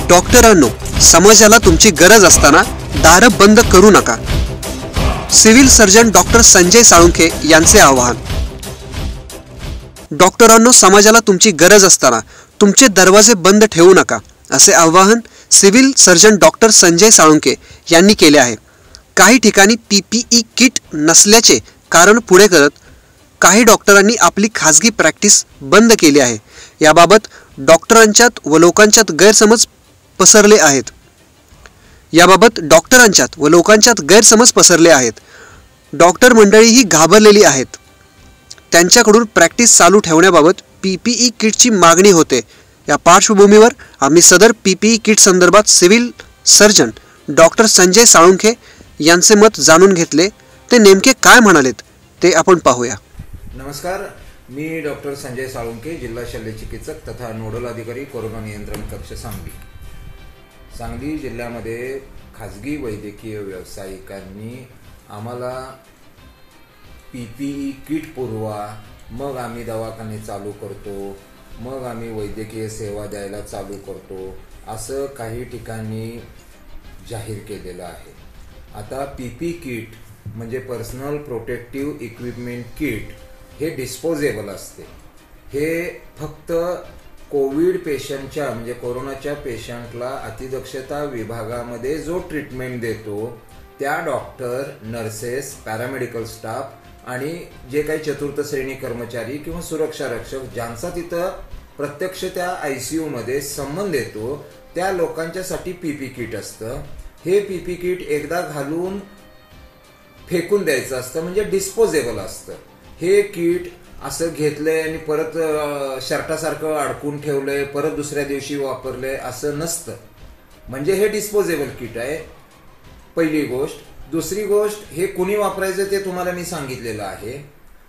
डॉक्टरांनो, समाजाला तुमची गरज असताना दारं बंद करू नका. Civil surgeon doctor Sanjay Salunkhe यांचे आवाहन. डॉक्टरांनो, समाजाला तुमची गरज असताना तुमचे दरवाजे बंद ठेवू नका, असे आवाहन civil surgeon doctor Sanjay Salunkhe यांनी केले आहे. काही ठिकाणी PPE किट नसल्याचे कारण पुढे करत काही डॉक्टरांनी आपली खाजगी प्रॅक्टिस बंद केली आहे. याबाबत डॉक्टरांच्यात व लोकांच्यात गैरसमज पसरले आहेत. डॉक्टर मंडळी ही घाबरलेली आहेत. त्यांच्याकडून प्रॅक्टिस चालू ठेवण्याबाबत PPE किटची मागणी होते. या पार्श्वभूमीवर आम्ही सदर PPE किट संदर्भात civil surgeon doctor Sanjay Salunkhe यांचे मत जाणून घेतले. ते नेमके काय म्हणालेत ते आपण पाहूया. नमस्कार, मी डॉक्टर संजय साळुंखे, जिल्हा शल्यचिकित्सक तथा नोडल अधिकारी, कोरोना नियंत्रण कक्ष, सांगली. सांगली जिल्ह्यामध्ये खाजगी वैद्यकीय व्यावसायिकांनी आम्हाला PPE किट पुरवा, मग आम्ही दवाखाने चालू करतो, मग आम्ही वैद्यकीय सेवा द्यायला चालू करतो, असं काही ठिकाणी जाहीर केलेलं आहे. आता PPE किट म्हणजे पर्सनल प्रोटेक्टिव्ह इक्विपमेंट किट हे डिस्पोजेबल असते. हे फक्त कोविड पेशंटच्या म्हणजे कोरोनाच्या पेशंटला अतिदक्षता विभागामध्ये जो ट्रीटमेंट देतो त्या डॉक्टर, नर्सेस, पॅरामेडिकल स्टाफ आणि जे काही चतुर्थ श्रेणी कर्मचारी किंवा सुरक्षा रक्षक ज्यांचा तिथं प्रत्यक्ष त्या ICU मध्ये संबंध येतो त्या लोकांच्यासाठी PPE किट असतं. हे PPE किट एकदा घालून फेकून द्यायचं असतं, म्हणजे डिस्पोजेबल असतं. हे किट असं घेतलंय आणि परत शर्टासारखं अडकून ठेवलंय, परत दुसऱ्या दिवशी वापरलंय असं नसतं. म्हणजे हे डिस्पोजेबल किट आहे, पहिली गोष्ट. दुसरी गोष्ट, हे कुणी वापरायचं ते तुम्हाला मी सांगितलेलं आहे.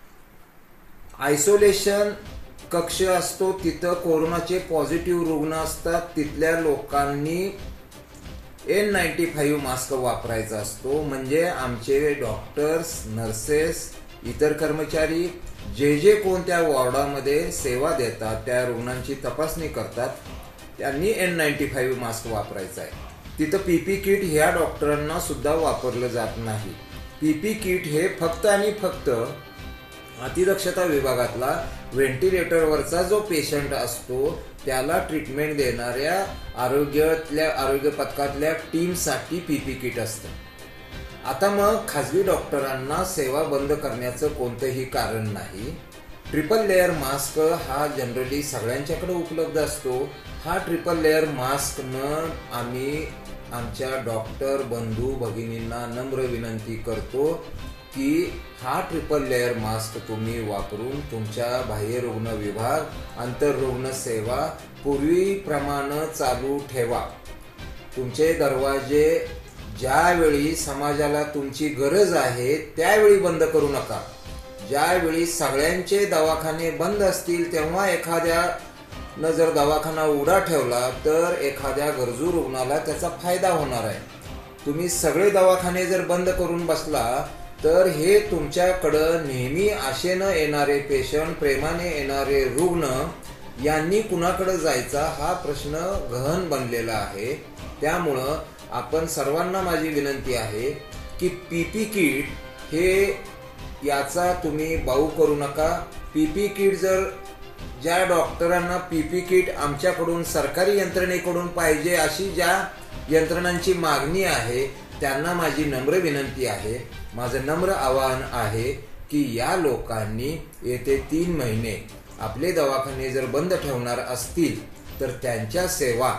आयसोलेशन कक्ष असतो, तिथं कोरोनाचे पॉझिटिव्ह रुग्ण असतात, तिथल्या लोकांनी N95 मास्क वापरायचा असतो. म्हणजे आमचे डॉक्टर्स, नर्सेस, इतर कर्मचारी जे कोणत्या वॉर्डामध्ये सेवा देतात, त्या रुग्णांची तपासणी करतात, त्यांनी N95 मास्क वापरायचा आहे. तिथं PPE किट ह्या डॉक्टरांना सुद्धा वापरलं जात नाही. PPE किट हे फक्त आणि फक्त अतिदक्षता विभागातला व्हेंटिलेटरवरचा जो पेशंट असतो त्याला ट्रीटमेंट देणाऱ्या आरोग्य पथकातल्या टीमसाठी PPE किट असतं. आता मग खाजगी डॉक्टरांना सेवा बंद करण्याचं कोणतंही कारण नाही. ट्रिपल लेअर मास्क हा जनरली सगळ्यांच्याकडे उपलब्ध असतो. हा ट्रिपल लेअर मास्कनं आम्ही आमच्या डॉक्टर बंधू भगिनींना नम्र विनंती करतो की हा ट्रिपल लेअर मास्क तुम्ही वापरून तुमच्या बाह्य रुग्ण विभाग, आंतररुग्ण सेवा पूर्वीप्रमाणे चालू ठेवा. तुमचे दरवाजे ज्यावेळी समाजाला तुमची गरज आहे त्यावेळी बंद करू नका. ज्यावेळी सगळ्यांचे दवाखाने बंद असतील तेव्हा एखाद्यानं जर दवाखाना उघडा ठेवला तर एखाद्या गरजू रुग्णाला त्याचा फायदा होणार आहे. तुम्ही सगळे दवाखाने जर बंद करून बसला तर हे तुमच्याकडं नेहमी आशेनं येणारे पेशंट, प्रेमाने येणारे रुग्ण यांनी कुणाकडे जायचा हा प्रश्न गहन बनलेला आहे. त्यामुळं आपण सर्वांना माझी विनंती आहे की PPE किट हे याचा तुम्ही बाऊ करू नका. PPE किट जर ज्या डॉक्टरांना PPE किट आमच्याकडून, सरकारी यंत्रणेकडून पाहिजे अशी ज्या यंत्रणांची मागणी आहे त्यांना माझी नम्र विनंती आहे, माझं नम्र आवाहन आहे की या लोकांनी येते 3 महिने आपले दवाखाने जर बंद ठेवणार असतील तर त्यांच्या सेवा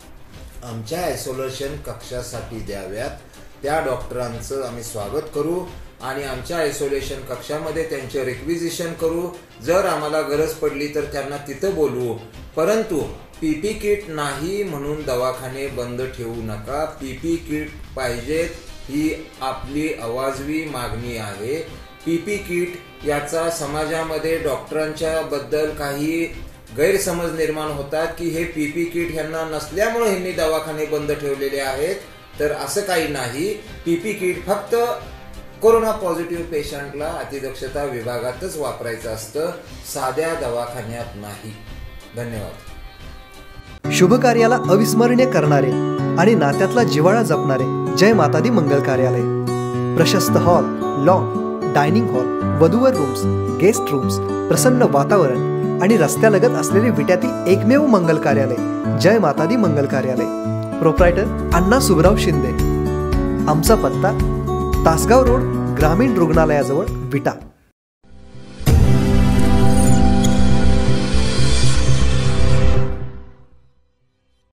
आमच्या आयसोलेशन कक्षासाठी द्याव्यात. त्या डॉक्टरांचं आम्ही स्वागत करू आणि आमच्या आयसोलेशन कक्षामध्ये त्यांचे रिक्विजिशन करू. जर आम्हाला गरज पडली तर त्यांना तिथं बोलवू. परंतु PPE किट नाही म्हणून दवाखाने बंद ठेवू नका. PPE किट पाहिजेत ही आपली अवाजवी मागणी आहे. PPE किट याचा समाजामध्ये डॉक्टरांच्या बद्दल काही गैरसमज निर्माण होतात की हे PPE किट ह्यांना नसल्यामुळे ह्यांनी दवाखाने बंद ठेवलेले आहेत. तर असं काही नाही. PPE किट फक्त कोरोना पॉझिटिव्ह पेशंटला अतिदक्षता विभागातच वापरायचं असतं, साध्या दवाखान्यात नाही. धन्यवाद. शुभ कार्याला अविस्मरणीय करणारे आणि नात्यातला जिव्हाळा जपणारे जय माता दी मंगल कार्यालय. प्रशस्त हॉल, लॉन, डायनिंग हॉल, वधूवर रूम्स, गेस्ट रूम्स, प्रसन्न वातावरण आणि रस्त्यालगत असलेले विट्यातील एकमेव मंगल कार्यालय जय माता दी मंगल कार्यालय. प्रोप्रायटर अण्णा सुबराव शिंदे. आमचा पत्ता तासगाव रोड, ग्रामीण रुग्णालयाजवळ, विटा.